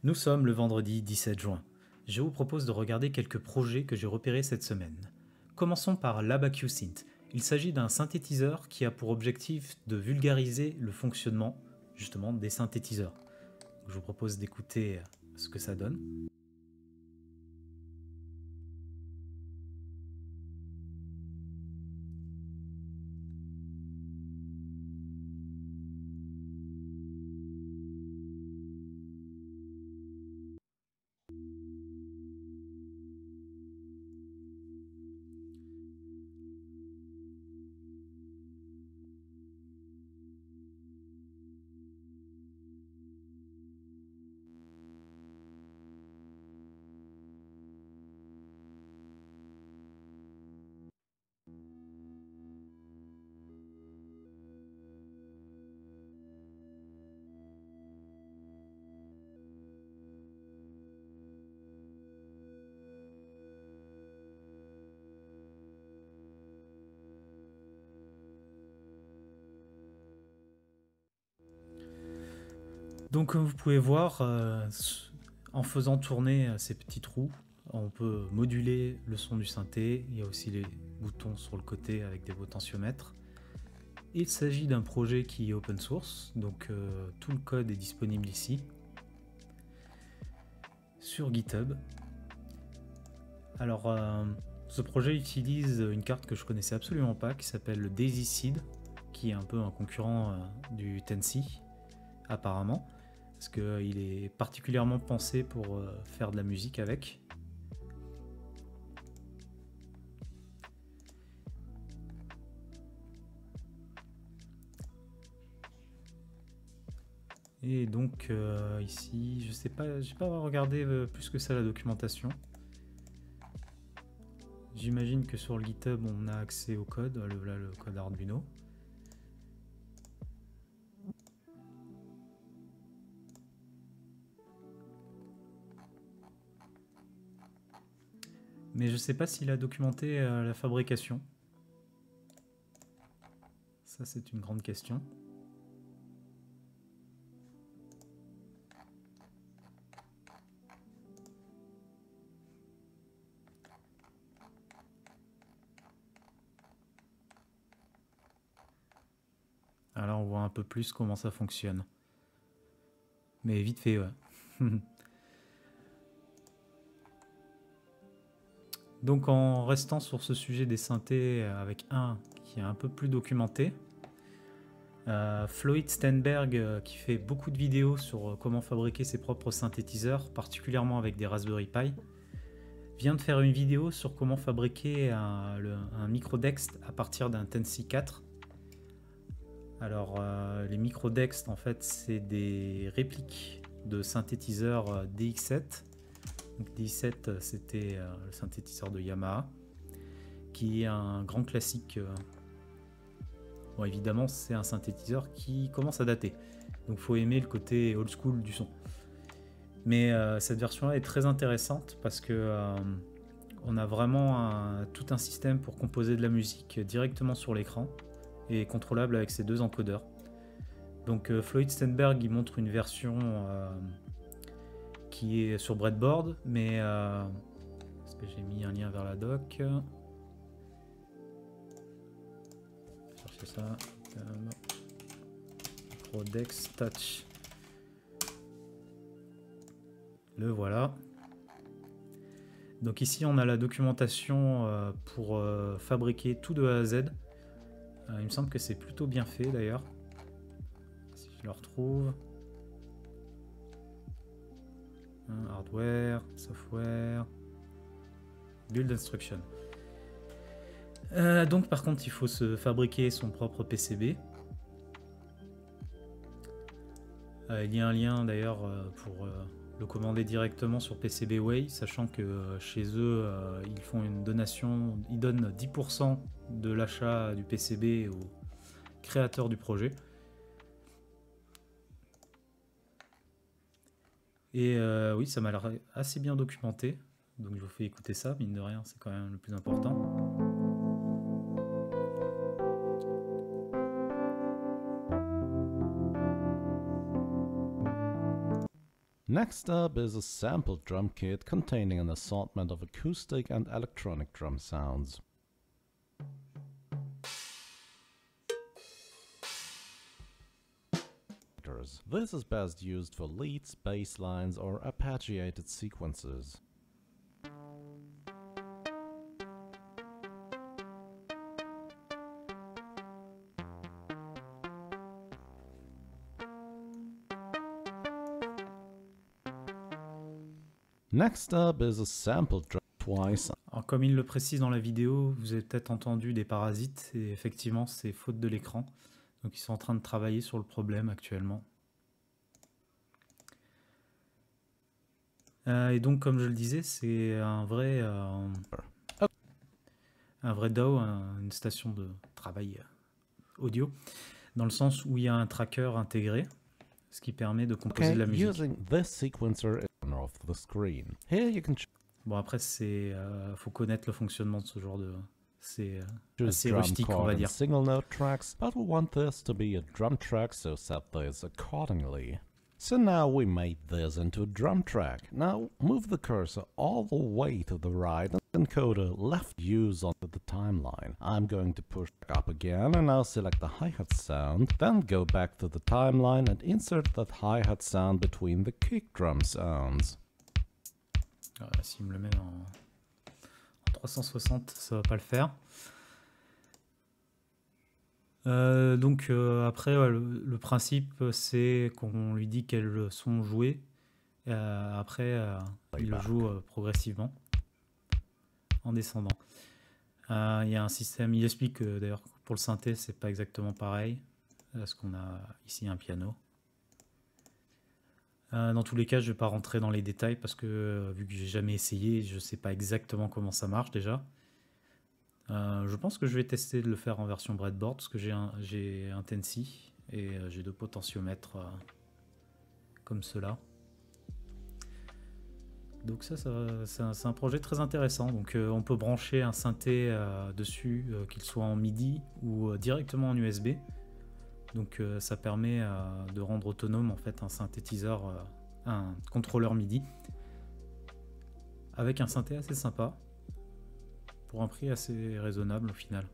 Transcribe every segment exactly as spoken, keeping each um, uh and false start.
Nous sommes le vendredi dix-sept juin. Je vous propose de regarder quelques projets que j'ai repérés cette semaine. Commençons par l'AbaqSynth. Il s'agit d'un synthétiseur qui a pour objectif de vulgariser le fonctionnement justement des synthétiseurs. Je vous propose d'écouter ce que ça donne. Donc comme vous pouvez voir, euh, en faisant tourner ces petits trous, on peut moduler le son du synthé. Il y a aussi les boutons sur le côté avec des potentiomètres. Il s'agit d'un projet qui est open source, donc euh, tout le code est disponible ici, sur GitHub. Alors, euh, ce projet utilise une carte que je connaissais absolument pas, qui s'appelle le Daisy Seed, qui est un peu un concurrent euh, du Tensi, apparemment, parce qu'il euh, est particulièrement pensé pour euh, faire de la musique avec. Et donc euh, ici, je sais pas, j'ai pas regardé euh, plus que ça la documentation. J'imagine que sur le GitHub on a accès au code, le, là, le code Arduino. Mais je sais pas s'il a documenté euh, la fabrication. Ça c'est une grande question. Alors on voit un peu plus comment ça fonctionne. Mais vite fait, ouais. Donc en restant sur ce sujet des synthés avec un qui est un peu plus documenté, euh, Floyd Steinberg, euh, qui fait beaucoup de vidéos sur euh, comment fabriquer ses propres synthétiseurs, particulièrement avec des Raspberry Pi, vient de faire une vidéo sur comment fabriquer un, le, un microdext à partir d'un Tensi quatre. Alors euh, les microdext en fait c'est des répliques de synthétiseurs euh, D X sept. Donc D X sept c'était euh, le synthétiseur de Yamaha, qui est un grand classique. Euh, bon évidemment c'est un synthétiseur qui commence à dater, donc faut aimer le côté old school du son. Mais euh, cette version là est très intéressante parce que euh, on a vraiment un, tout un système pour composer de la musique directement sur l'écran et contrôlable avec ces deux encodeurs. Donc euh, Floyd Steinberg il montre une version euh, qui est sur breadboard, mais euh, est-ce que j'ai mis un lien vers la doc? Cherchez ça. Microdext Touch. Le voilà. Donc ici on a la documentation euh, pour euh, fabriquer tout de A à Z. Euh, il me semble que c'est plutôt bien fait d'ailleurs. Si je le retrouve. Hein, hardware, software, build instruction. Euh, donc par contre il faut se fabriquer son propre P C B. Euh, il y a un lien d'ailleurs euh, pour... Euh, le commander directement sur PCBWay, sachant que euh, chez eux euh, ils font une donation, ils donnent dix pour cent de l'achat du P C B au créateur du projet. Et euh, oui, ça m'a l'air assez bien documenté, donc je vous fais écouter ça, mine de rien, c'est quand même le plus important. Next up is a sample drum kit containing an assortment of acoustic and electronic drum sounds. This is best used for leads, bass lines, or arpeggiated sequences. Next up is a sample drum twice. Alors, comme il le précise dans la vidéo, vous avez peut-être entendu des parasites, et effectivement c'est faute de l'écran. Donc ils sont en train de travailler sur le problème actuellement. Euh, et donc comme je le disais, c'est un vrai euh, un vrai D A W, un, une station de travail audio, dans le sens où il y a un tracker intégré, ce qui permet de composer Okay, de la musique. using this sequencer off the screen. Here you can Bon après c'est euh, faut connaître le fonctionnement de ce genre de c'est euh, choose assez drum rustique on chord va and dire. single note tracks, but we want this to be a drum track, so set this accordingly. So now we made this into a drum track. Now move the cursor all the way to the right and encode a left use onto the timeline. I'm going to push up again and now select the hi-hat sound, then go back to the timeline and insert that hi-hat sound between the kick drum sounds. Ah, s'il me le met en, en trois cent soixante, ça va pas le faire. Euh, donc euh, après ouais, le, le principe c'est qu'on lui dit quels sont joués. Euh, après euh, il le joue euh, progressivement en descendant. Euh, il y a un système, il explique que d'ailleurs pour le synthé c'est pas exactement pareil parce qu'on a ici un piano. Euh, dans tous les cas je vais pas rentrer dans les détails parce que euh, vu que j'ai jamais essayé, je sais pas exactement comment ça marche déjà. Euh, je pense que je vais tester de le faire en version breadboard parce que j'ai un, j'ai un Tensy et euh, j'ai deux potentiomètres euh, comme cela. Donc ça, ça c'est un, un projet très intéressant. Donc euh, on peut brancher un synthé euh, dessus, euh, qu'il soit en MIDI ou euh, directement en U S B. Donc euh, ça permet euh, de rendre autonome en fait un synthétiseur, euh, un contrôleur MIDI avec un synthé assez sympa. Pour un prix assez raisonnable au final.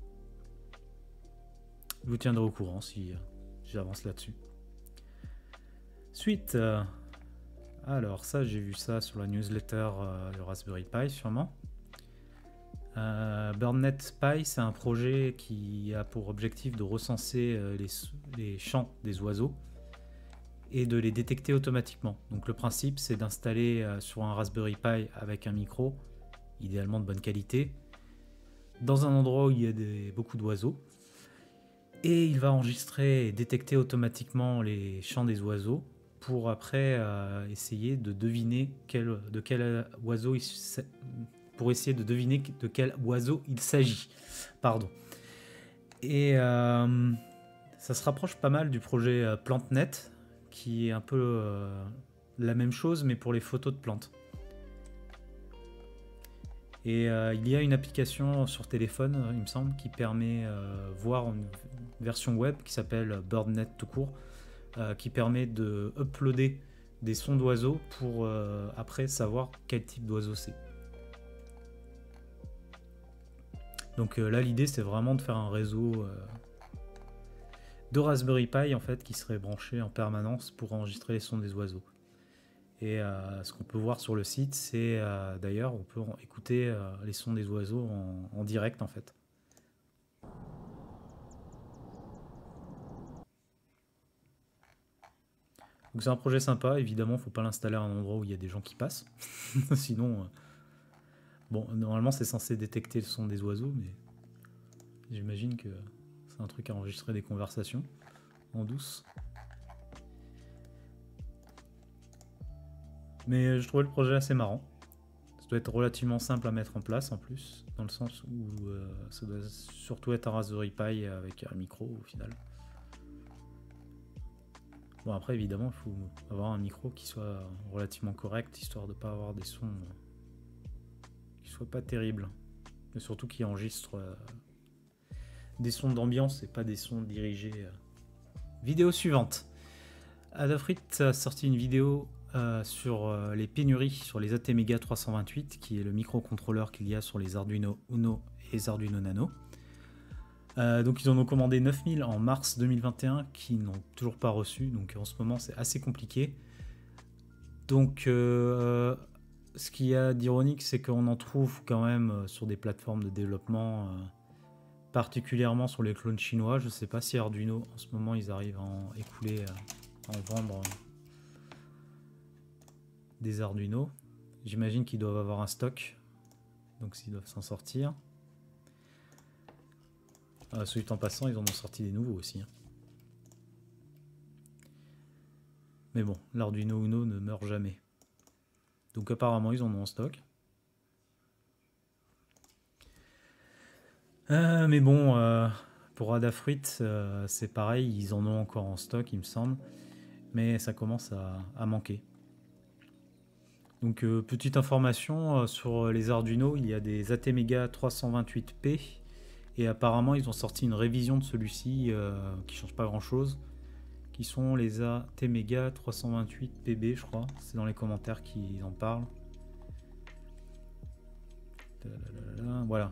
Je vous tiendrai au courant si euh, j'avance là-dessus. Suite, euh, alors ça j'ai vu ça sur la newsletter euh, de Raspberry Pi sûrement. Euh, BirdNet Pi, c'est un projet qui a pour objectif de recenser euh, les, les chants des oiseaux et de les détecter automatiquement. Donc le principe c'est d'installer euh, sur un Raspberry Pi avec un micro, idéalement de bonne qualité, dans un endroit où il y a des, beaucoup d'oiseaux, et il va enregistrer et détecter automatiquement les chants des oiseaux pour après euh, essayer de deviner quel, de quel oiseau il, pour essayer de deviner de quel oiseau il s'agit. Pardon. Et euh, ça se rapproche pas mal du projet euh, PlantNet, qui est un peu euh, la même chose mais pour les photos de plantes. Et euh, il y a une application sur téléphone, il me semble, qui permet de euh, voir une version web qui s'appelle BirdNet tout court, euh, qui permet de uploader des sons d'oiseaux pour euh, après savoir quel type d'oiseau c'est. Donc euh, là, l'idée, c'est vraiment de faire un réseau euh, de Raspberry Pi en fait, qui serait branché en permanence pour enregistrer les sons des oiseaux. Et euh, ce qu'on peut voir sur le site, c'est euh, d'ailleurs, on peut écouter euh, les sons des oiseaux en, en direct en fait. Donc c'est un projet sympa, évidemment, il ne faut pas l'installer à un endroit où il y a des gens qui passent. Sinon, euh, bon, normalement c'est censé détecter le son des oiseaux, mais j'imagine que c'est un truc à enregistrer des conversations en douce. Mais je trouvais le projet assez marrant. Ça doit être relativement simple à mettre en place en plus, dans le sens où euh, ça doit surtout être un Raspberry Pi avec un micro au final. Bon après évidemment il faut avoir un micro qui soit relativement correct, histoire de ne pas avoir des sons euh, qui soient pas terribles. Mais surtout qui enregistrent euh, des sons d'ambiance et pas des sons dirigés. Euh. Vidéo suivante. Adafruit a sorti une vidéo euh, sur euh, les pénuries sur les ATmega trois cent vingt-huit, qui est le microcontrôleur qu'il y a sur les Arduino Uno et les Arduino Nano. Euh, donc ils en ont commandé neuf mille en mars deux mille vingt et un, qui n'ont toujours pas reçu, donc en ce moment c'est assez compliqué. Donc euh, ce qu'il y a d'ironique, c'est qu'on en trouve quand même sur des plateformes de développement, euh, particulièrement sur les clones chinois. Je ne sais pas si Arduino en ce moment ils arrivent à en écouler, à en vendre euh, des Arduino. J'imagine qu'ils doivent avoir un stock, donc s'ils doivent s'en sortir. Euh, celui en passant, ils en ont sorti des nouveaux aussi. Hein. Mais bon, l'Arduino Uno ne meurt jamais. Donc apparemment, ils en ont en stock. Euh, mais bon, euh, pour Adafruit, euh, c'est pareil, ils en ont encore en stock, il me semble. Mais ça commence à, à manquer. Donc euh, petite information, euh, sur les Arduino, il y a des ATmega trois cent vingt-huit P. Et apparemment, ils ont sorti une révision de celui-ci euh, qui change pas grand-chose, qui sont les ATmega trois cent vingt-huit P B, je crois. C'est dans les commentaires qu'ils en parlent. Voilà.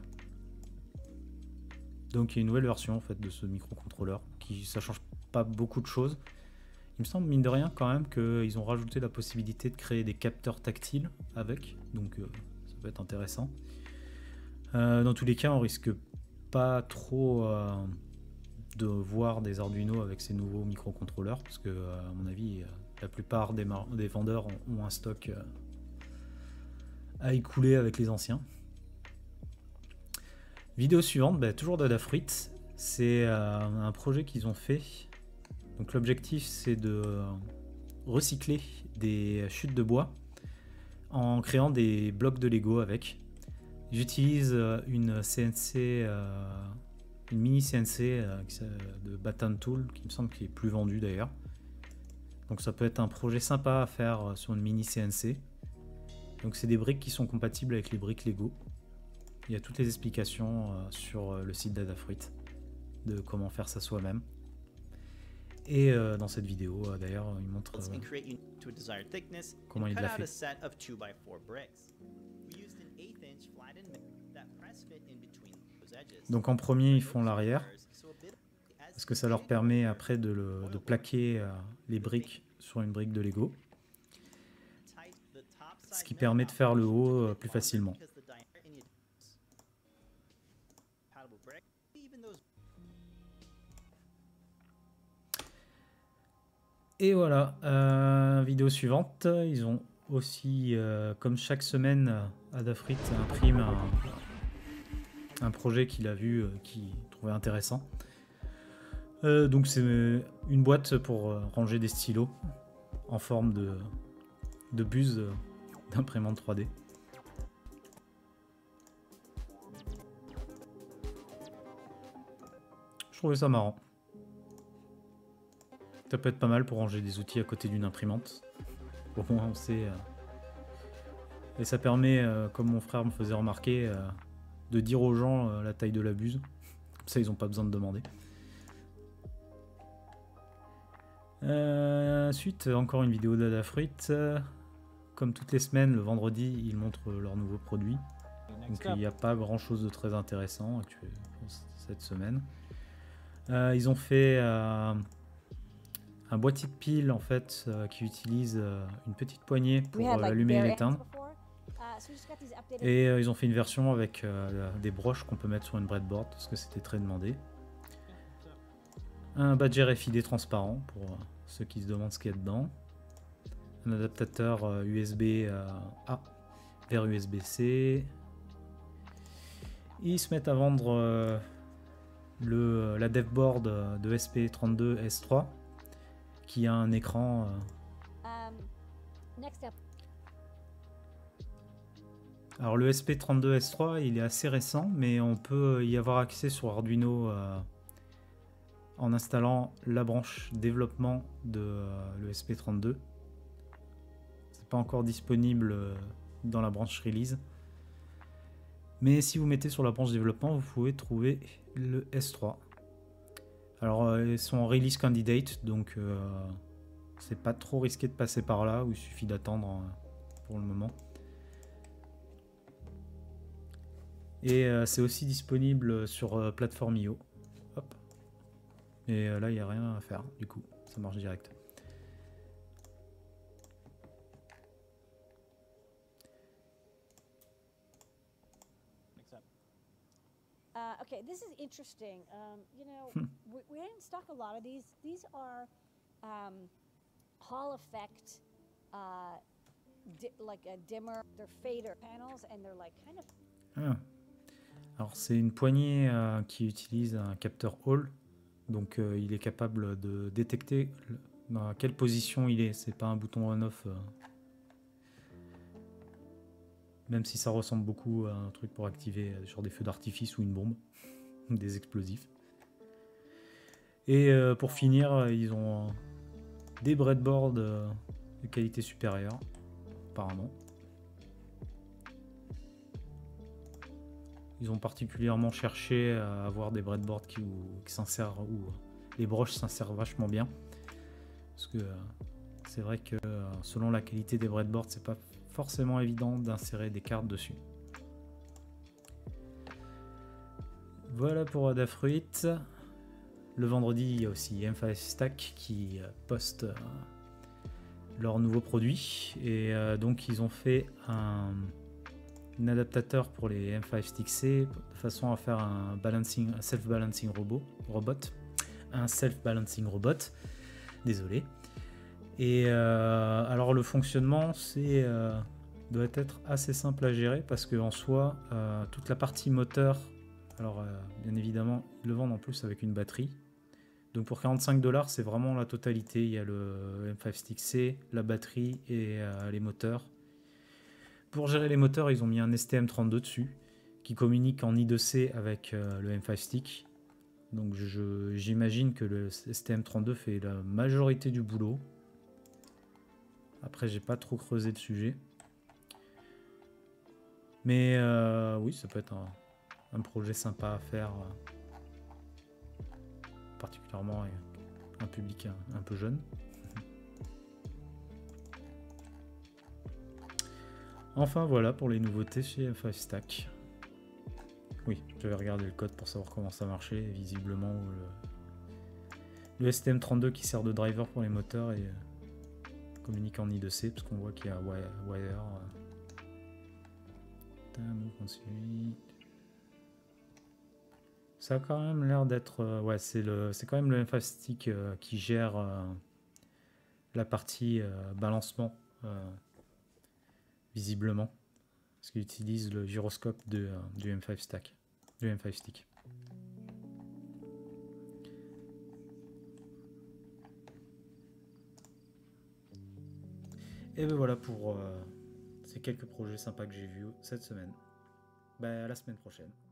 Donc il y a une nouvelle version en fait de ce microcontrôleur, qui ça change pas beaucoup de choses. Il me semble, mine de rien, quand même, qu'ils ont rajouté la possibilité de créer des capteurs tactiles avec, donc euh, ça peut être intéressant. Euh, dans tous les cas, on risque pas trop euh, de voir des Arduino avec ces nouveaux microcontrôleurs, parce que à mon avis la plupart des, des vendeurs ont, ont un stock euh, à écouler avec les anciens. Vidéo suivante, bah, toujours d'Adafruit, c'est euh, un projet qu'ils ont fait. Donc l'objectif c'est de recycler des chutes de bois en créant des blocs de Lego avec. J'utilise une C N C, euh, une mini C N C euh, de Baton Tool, qui me semble qui est plus vendue d'ailleurs. Donc ça peut être un projet sympa à faire sur une mini C N C. Donc c'est des briques qui sont compatibles avec les briques Lego. Il y a toutes les explications euh, sur le site d'Adafruit de comment faire ça soi-même. Et euh, dans cette vidéo, euh, d'ailleurs, il montre euh, comment il l'a fait. Donc en premier, ils font l'arrière, parce que ça leur permet après de, le, de plaquer euh, les briques sur une brique de Lego, ce qui permet de faire le haut euh, plus facilement. Et voilà, euh, vidéo suivante, ils ont aussi, euh, comme chaque semaine, Adafruit imprime un, un projet qu'il a vu, euh, qu'il trouvait intéressant. Euh, donc c'est une boîte pour euh, ranger des stylos en forme de, de buse euh, d'imprimante trois D. Je trouvais ça marrant. Ça peut être pas mal pour ranger des outils à côté d'une imprimante. Au moins on sait. Euh... Et ça permet, euh, comme mon frère me faisait remarquer, euh, de dire aux gens euh, la taille de la buse. Comme ça ils n'ont pas besoin de demander. Euh, ensuite, encore une vidéo d'Adafruit. Euh, comme toutes les semaines, le vendredi, ils montrent leurs nouveaux produits. Donc il n'y a pas grand chose de très intéressant cette semaine. Euh, ils ont fait euh, un boîtier de piles en fait euh, qui utilise euh, une petite poignée pour euh, l'allumer et l'éteindre. Et euh, ils ont fait une version avec euh, des broches qu'on peut mettre sur une breadboard parce que c'était très demandé. Un badger F I D transparent pour euh, ceux qui se demandent ce qu'il y a dedans. Un adaptateur euh, U S B euh, A vers U S B C. Ils se mettent à vendre euh, le, la devboard de S P trente-deux S trois qui a un écran. Euh... Um, next up. Alors le S P trente-deux S trois il est assez récent, mais on peut y avoir accès sur Arduino euh, en installant la branche développement de euh, le S P trente-deux. C'est pas encore disponible euh, dans la branche release. Mais si vous mettez sur la branche développement, vous pouvez trouver le S trois. Alors euh, ils sont en release candidate, donc euh, c'est pas trop risqué de passer par là, ou il suffit d'attendre euh, pour le moment. Et euh, c'est aussi disponible sur euh, plateforme I O. Hop. Et euh, là, il n'y a rien à faire, du coup, ça marche direct. Uh, okay, this is interesting. Um, you know, we, we didn't stock a lot of these. These are um, Hall effect, uh, di like a dimmer. They're fader panels, and they're like kind of. Ah. Alors c'est une poignée euh, qui utilise un capteur Hall, donc euh, il est capable de détecter dans quelle position il est. C'est pas un bouton on/off. Euh, Même si ça ressemble beaucoup à un truc pour activer sur des feux d'artifice ou une bombe, des explosifs. Et euh, pour finir, ils ont des breadboards euh, de qualité supérieure, apparemment. Ils ont particulièrement cherché à avoir des breadboards qui, qui s'insèrent, où les broches s'insèrent vachement bien. Parce que euh, c'est vrai que euh, selon la qualité des breadboards, c'est pas forcément évident d'insérer des cartes dessus. Voilà pour Adafruit. Le vendredi, il y a aussi M cinq Stack qui poste euh, leurs nouveaux produits. Et euh, donc, ils ont fait un, un adaptateur pour les M cinq Stick C de façon à faire un balancing, un self-balancing robot, robot. Un self-balancing robot. Désolé. Et euh, alors le fonctionnement c'est euh, doit être assez simple à gérer parce que en soi euh, toute la partie moteur, alors euh, bien évidemment ils le vendent en plus avec une batterie, donc pour quarante-cinq dollars c'est vraiment la totalité. Il y a le M cinq Stick C, la batterie et euh, les moteurs. Pour gérer les moteurs ils ont mis un S T M trente-deux dessus qui communique en I deux C avec euh, le M cinq Stick, donc j'imagine que le S T M trente-deux fait la majorité du boulot. Après, j'ai pas trop creusé le sujet. Mais euh, oui, ça peut être un, un projet sympa à faire. Euh, particulièrement avec un public un, un peu jeune. Enfin, voilà pour les nouveautés chez M cinq Stack. Oui, je vais regarder le code pour savoir comment ça marchait. Visiblement, le, le S T M trente-deux qui sert de driver pour les moteurs et communique en I deux C parce qu'on voit qu'il y a wire. wire euh. Ça a quand même l'air d'être euh, ouais, c'est le c'est quand même le M cinq Stick euh, qui gère euh, la partie euh, balancement euh, visiblement parce qu'il utilise le gyroscope de, euh, du M cinq Stack, du M cinq Stick. Et ben voilà pour euh, ces quelques projets sympas que j'ai vus cette semaine. Ben à la semaine prochaine.